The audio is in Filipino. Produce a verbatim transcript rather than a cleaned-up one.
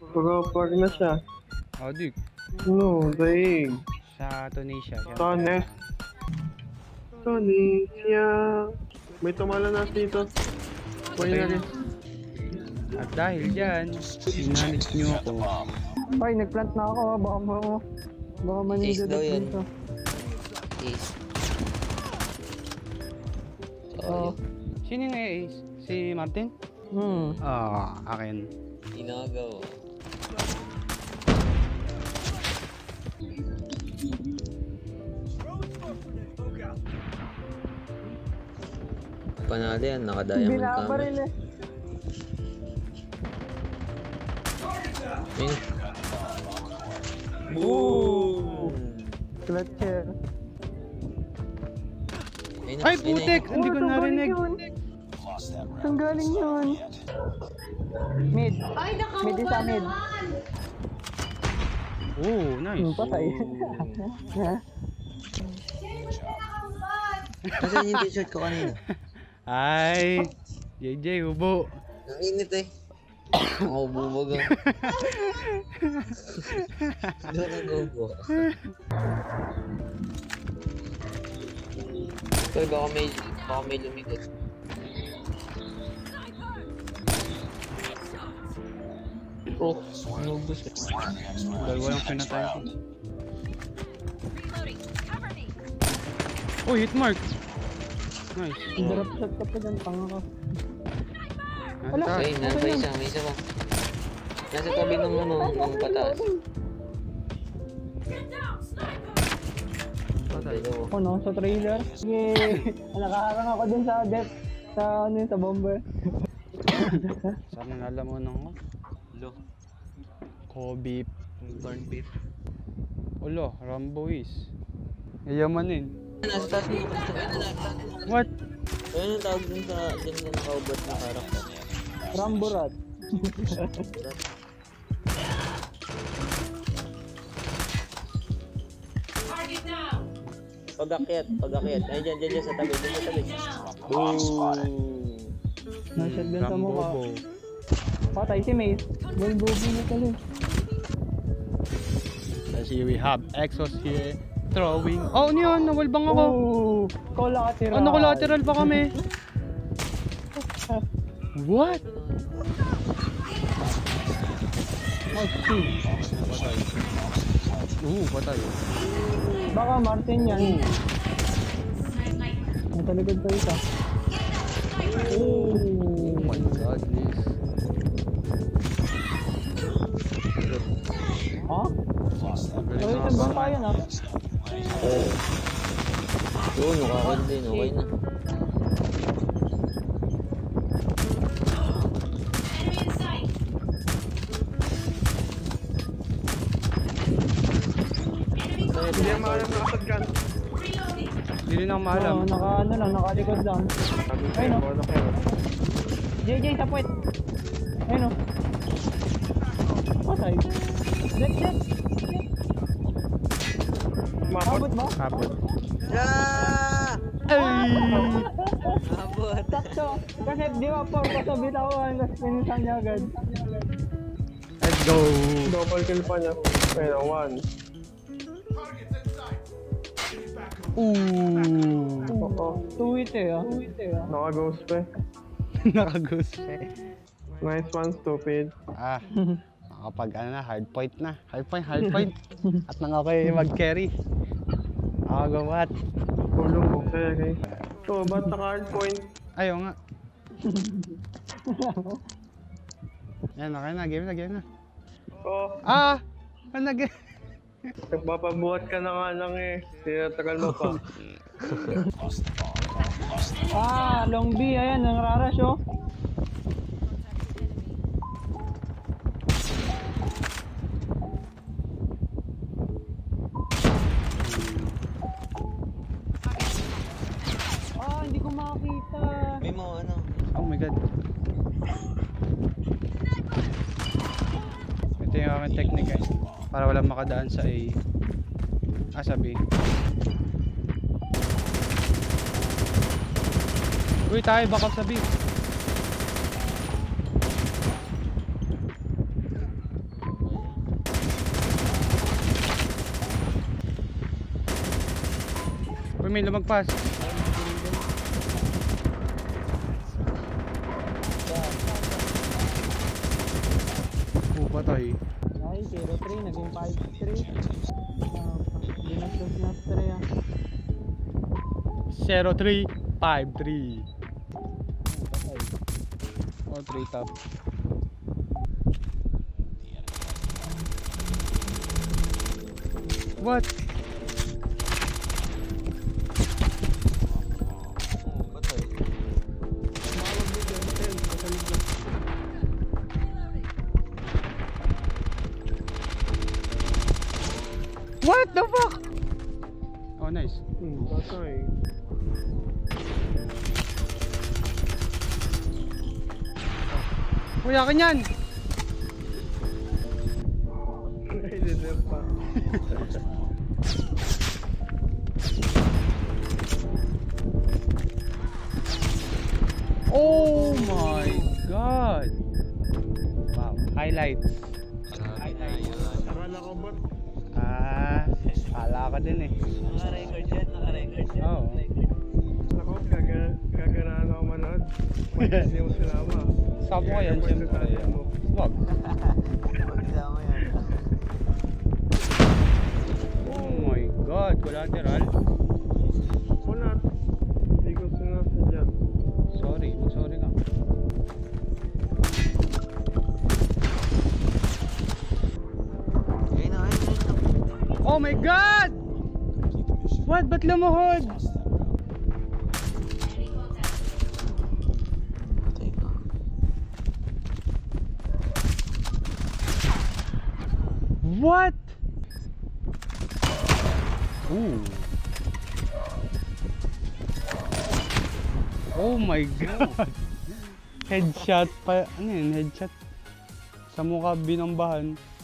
Pag-pag na siya. Adik. No, daig. Sa Tunisia. Tones. Tunisia. May tumala na dito. Pwede na rin. At dahil dyan, sinanit nyo ako. Ay, nagplant na ako. Baka mo ako. Baka manindot dito. Ace. Oh. Sino yung ace? Si Martin? Hmm. Ah, akin. Inagaw. Panalo yan, naka-diamond kami. Binabaril eh. Ayun. Boom! Clutcher. Ay, putik! Hindi ko narinig. Saan galing yun? Mid. Mid isa mid. Oh, nice. Hmm, patay. Nasaan yung t-shirt ko kanina? Ay, J J, hubo. Ang init eh. Ako bumaga. Doon ang gubo. Pero baka may, baka may lumikot. Oh, nubos eh. Dalawa lang pinatay ko. Oh, hit mark. Nice. Drop shot ka pa dyan, tanga ka. Wala. Ay, nasa isa, may isa pa. Nasa tabi ng ano, ng pataas. Patay daw. Oh no, sa trailer. Yay! Nakaharang ako dun sa death. Sa ano yun, sa bomber. Sana nalamunan ko. Lo. Kobe. Corn beef. Ulo, Rambo is. Yayamanin. Nasa taas mo. What? Ayun ang tawag dun sa dun na nakaubad na karakter. Rambo rat. Pag-akyat, pag-akyat. Ay, dyan, dyan, dyan sa tabi, dyan sa tabi. Boom! Nashot din sa mukha. Rambo. Patay si Mace. May bobo na tuloy. As here we have exos here. Throwing. Oh, ano yun? Nawalbang ako. Oh, collateral. Ano, collateral pa kami. What? Mag-see. Patay. Oo, patay. Baka Martin yan. Nataligod pa isa. Oh my godness. Ha? Galing Ay, na isang ba? ba tayo na? Oo. Oo, nakakad din. Okay na. Hindi ang maalam nakasagkan. Hindi rin ako maalam. Oo, naka ano lang, nakalikod lang. Ayun o. J J, sa puwet. Ayun o. Patay. Jet, jet. Abot ba? Habot. Yeah! Ay! Abot. Sakto. Kasi di ba po, kasabitawan, tapos pinisan niya agad. Let's go! Double kill pa niya. Ayun, one. Ooh! Oo. Tuwit eh ah. Tuwit eh ah. Naka-ghost pa eh. Nakagus siya. Nice one, stupid. Ah, nakapag ano na, hard point na. Hard point, hard point. At nang ako yung mag-carry. Ako gawat. Tulong ko. Okay, okay. So, ba't naka-hard point? Ayaw nga. Yan, okay na. Game na, game na. Oh, Ah! Ano na game? nagpapabuhat ka na nga lang eh. Tinatagal mo pa. Ah, long B, ayan, nangrarush oh. Ah, hindi ko makakita. May mo ano. Oh my god. Ito yung aking technique eh. Para walang makadaan sa A. Ah, sa B. Uy, tayo backup sa B. Uy, may lumagpas. Oh, patay. Ay, zero three, naging five three. Ginastos na three ah. zero three five three. Oh, three top. What? What the fuck? Oh, nice. Hmm, patay. Kuya ka niyan! Ay, deserve pa. Oh my god! Wow, highlights. Akala ko ba? Ah, kala ka din eh. Naka-record yan, naka-record yan. Oo. Ako, gaga- gaganaan ako manood. Hindi mo sinama. Sabo ko yan, siyempre. Wag. Magsama yan. Oh my god, collateral. Kunat. Hindi ko sinasadya. Sorry, sorry ka. Ayun na, ayun na. Oh my god! What? Ba't lumuhod? What? Ooh. Oh my god. Headshot pa. Ano yun? Headshot. Sa mukha binambahan.